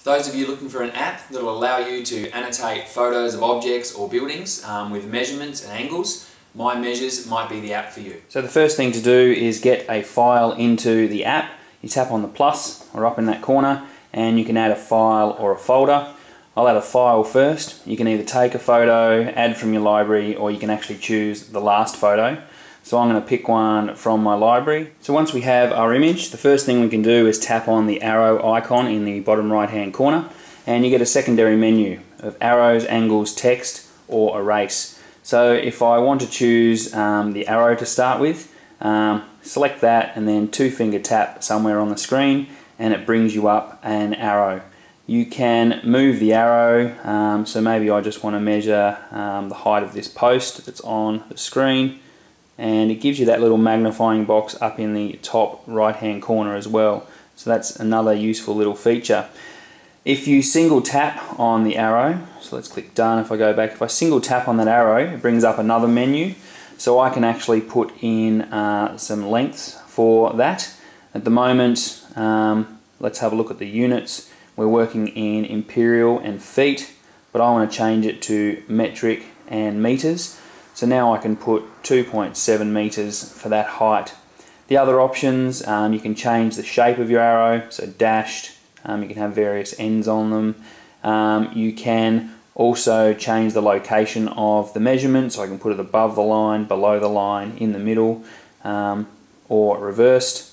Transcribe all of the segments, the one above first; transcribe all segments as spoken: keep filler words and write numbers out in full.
Those of you looking for an app that will allow you to annotate photos of objects or buildings um, with measurements and angles, My Measures might be the app for you. So the first thing to do is get a file into the app. You tap on the plus or up in that corner and you can add a file or a folder. I'll add a file first. You can either take a photo, add from your library, or you can actually choose the last photo. So I'm going to pick one from my library. So once we have our image, the first thing we can do is tap on the arrow icon in the bottom right hand corner and you get a secondary menu of arrows, angles, text or erase. So if I want to choose um, the arrow to start with, um, select that and then two finger tap somewhere on the screen and it brings you up an arrow. You can move the arrow, um, so maybe I just want to measure um, the height of this post that's on the screen, and it gives you that little magnifying box up in the top right hand corner as well. So that's another useful little feature. If you single tap on the arrow, so let's click done. If I go back, if I single tap on that arrow, it brings up another menu, so I can actually put in uh, some lengths for that. At the moment, um, let's have a look at the units. We're working in imperial and feet, but I want to change it to metric and meters. So now I can put two point seven meters for that height. The other options, um, you can change the shape of your arrow, so dashed, um, you can have various ends on them. Um, you can also change the location of the measurement, so I can put it above the line, below the line, in the middle, um, or reversed.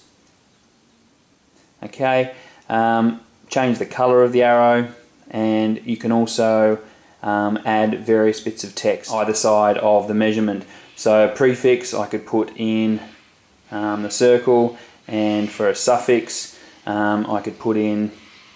Okay. Um, change the color of the arrow, and you can also um, add various bits of text either side of the measurement. So a prefix, I could put in um, the circle, and for a suffix um, I could put in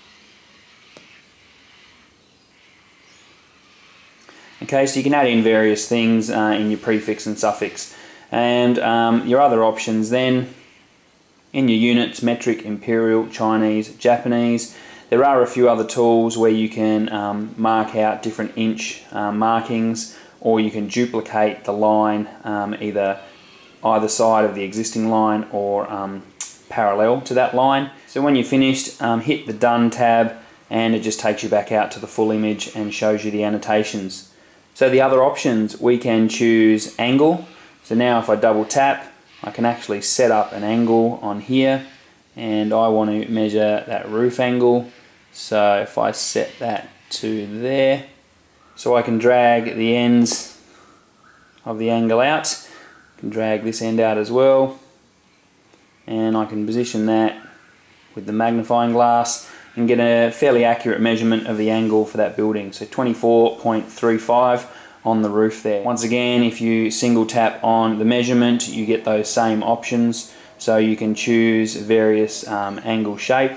okay, so you can add in various things uh, in your prefix and suffix. And um, your other options then, in your units, metric, imperial, Chinese, Japanese. There are a few other tools where you can um, mark out different inch uh, markings, or you can duplicate the line um, either either side of the existing line or um, parallel to that line. So when you're finished, um, hit the Done tab and it just takes you back out to the full image and shows you the annotations. So the other options, we can choose angle. So now if I double tap, I can actually set up an angle on here, and I want to measure that roof angle. So if I set that to there, so I can drag the ends of the angle out, I can drag this end out as well, and I can position that with the magnifying glass and get a fairly accurate measurement of the angle for that building. So twenty-four point three five on the roof there. Once again, if you single tap on the measurement, you get those same options. So you can choose various um, angle shape.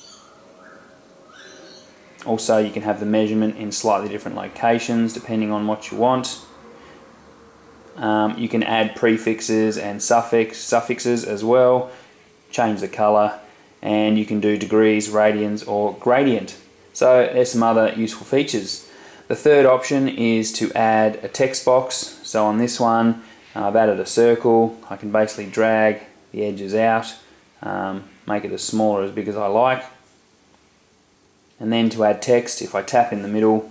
Also, you can have the measurement in slightly different locations depending on what you want. Um, you can add prefixes and suffix suffixes as well. Change the color, and you can do degrees, radians, or gradient. So there's some other useful features. The third option is to add a text box. So on this one, uh, I've added a circle. I can basically drag the edges out, um, make it as small or as big as I like. And then to add text, if I tap in the middle,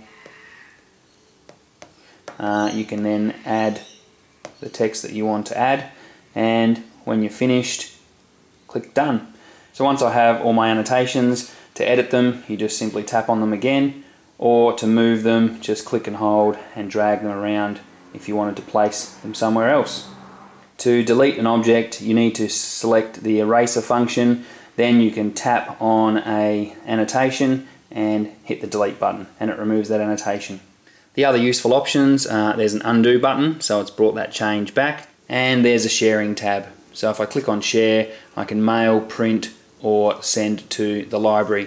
uh, you can then add the text that you want to add, and when you're finished, click Done. So once I have all my annotations, to edit them, you just simply tap on them again, or to move them, just click and hold and drag them around if you wanted to place them somewhere else. To delete an object, you need to select the eraser function, then you can tap on a annotation and hit the delete button, and it removes that annotation. The other useful options, uh, there's an undo button, so it's brought that change back, and there's a sharing tab. So if I click on share, I can mail, print, or send to the library.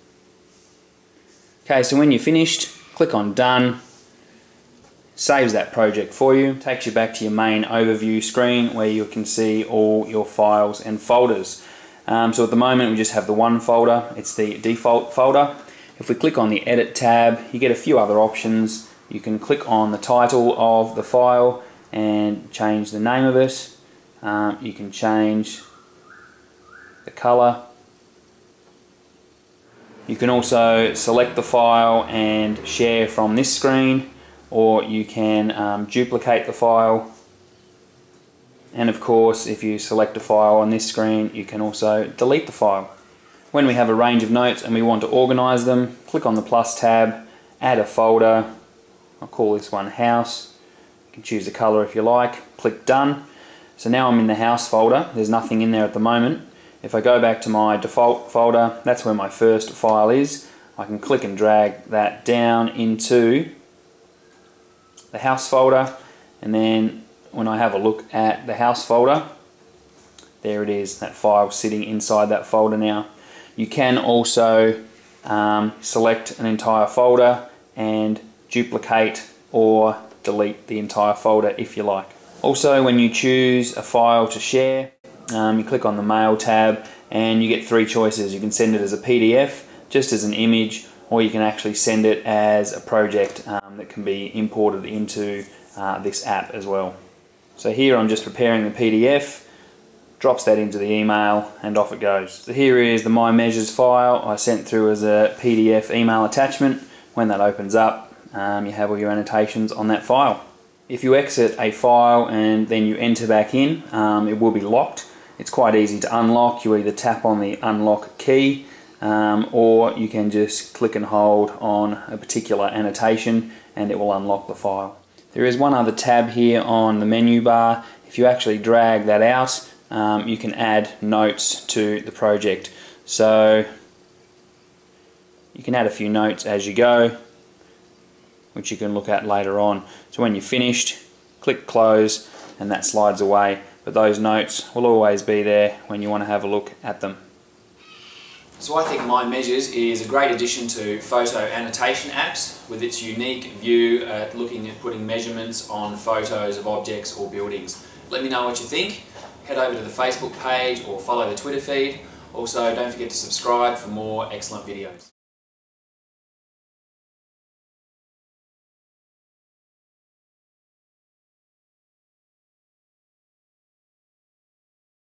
Okay, so when you're finished, click on Done, saves that project for you, takes you back to your main overview screen where you can see all your files and folders. Um, so at the moment we just have the one folder, it's the default folder. If we click on the Edit tab, you get a few other options. You can click on the title of the file and change the name of it. Um, you can change the color. You can also select the file and share from this screen, or you can um, duplicate the file. And of course, if you select a file on this screen, you can also delete the file. When we have a range of notes and we want to organize them, click on the plus tab, add a folder. I'll call this one House. You can choose the color if you like, click Done. So now I'm in the House folder. There's nothing in there at the moment. If I go back to my default folder, that's where my first file is. I can click and drag that down into the House folder, and then when I have a look at the House folder, there it is, that file sitting inside that folder now. You can also um, select an entire folder and duplicate or delete the entire folder if you like. Also, when you choose a file to share, um, you click on the Mail tab and you get three choices. You can send it as a P D F, just as an image, or you can actually send it as a project um, that can be imported into uh, this app as well. So here I'm just preparing the P D F, drops that into the email, and off it goes. So here is the My Measures file I sent through as a P D F email attachment. When that opens up, um, you have all your annotations on that file. If you exit a file and then you enter back in, um, it will be locked. It's quite easy to unlock. You either tap on the unlock key, um, or you can just click and hold on a particular annotation and it will unlock the file. There is one other tab here on the menu bar. If you actually drag that out, um, you can add notes to the project. So you can add a few notes as you go, which you can look at later on. So when you're finished, click close and that slides away. But those notes will always be there when you want to have a look at them. So I think My Measures is a great addition to photo annotation apps with its unique view at looking at putting measurements on photos of objects or buildings. Let me know what you think. Head over to the Facebook page or follow the Twitter feed. Also, don't forget to subscribe for more excellent videos.